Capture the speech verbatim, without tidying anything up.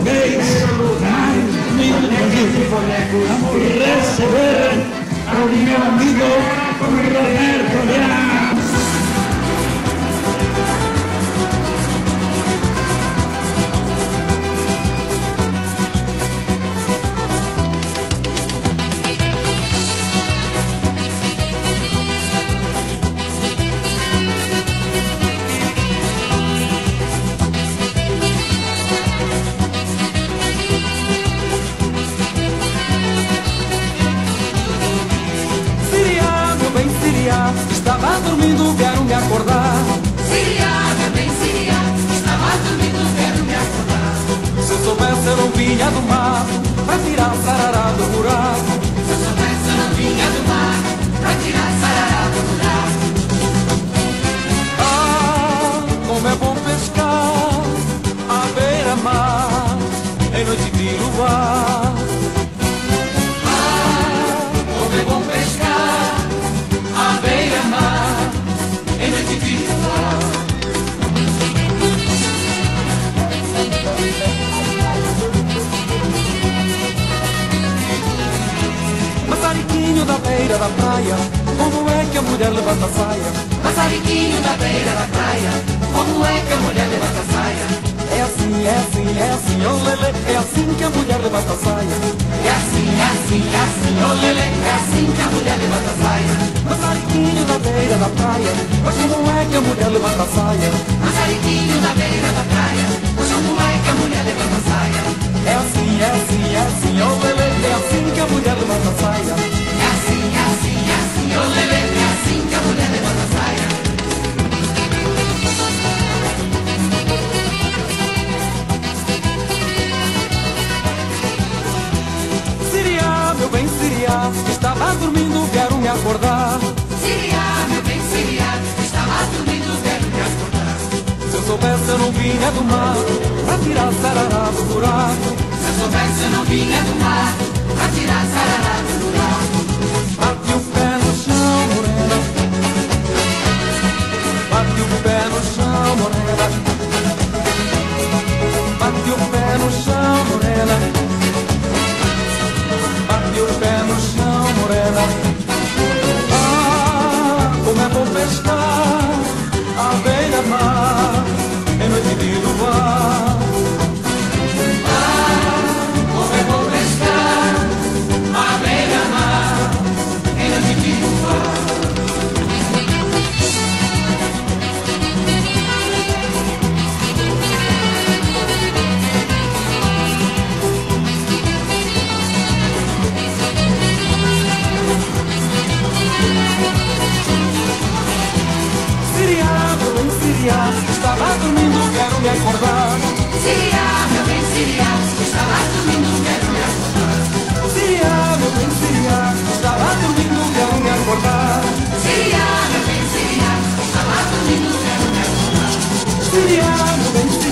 português, mais lindo do Brasil. Vamos receber ao meu amigo Roberto Leal. Estava dormindo, quero me acordar. Siria, meu bem, Siria, estava dormindo, quero me acordar. Se eu soubesse eu não vinha do mar pra tirar sarará do buraco. Se eu soubesse eu não vinha do mar pra tirar sarará do buraco. Ah, como é bom pescar à beira-mar em noite de luar. Ah, como é bom pescar à beira-mar em noite de luar. Maçariquinho da beira da praia, como é que a mulher levanta a saia? Maçariquinho da beira da praia, como é que a mulher levanta a saia? É assim, é assim, é assim, oh lele, é assim que a mulher levanta a saia. É assim, é assim, é assim, oh lele, é assim que a mulher levanta a saia. Maçariquinho da beira da praia, mas como é que a mulher levanta a saia? Maçariquinho da beira da praia, mas como é que a mulher levanta a saia? É assim, é assim, é assim, oh lele, é assim que a mulher levanta a saia. É assim, é assim, é assim, oh lele, é assim que a mulher levanta a saia. Siria, meu bem, Siria, estava dormindo, quero me acordar. Siria, meu bem, Siria, estava dormindo, quero me acordar. Se eu soubesse eu não vinha do mar pra tirar sarará do buraco. Se eu soubesse eu não vinha do mar pra tirar sarará do buraco. Bate o pé no chão, morena. Bate o pé no chão, morena. Bate o pé no chão, morena. Bate o pé no chão, morena. Ah, como é bom pescar à beira-mar em noite de luar. Ah, como é bom pescar à beira-mar em noite de luar. Siria, meu bem, Siria, estava dormindo, quero me acordar. Siria, meu bem, Siria, estava dormindo, quero me acordar. Siria, meu bem, Siria, estava dormindo, quero me acordar. Siria, meu bem, Siria, estava dormindo, quero me acordar. Siria, meu bem,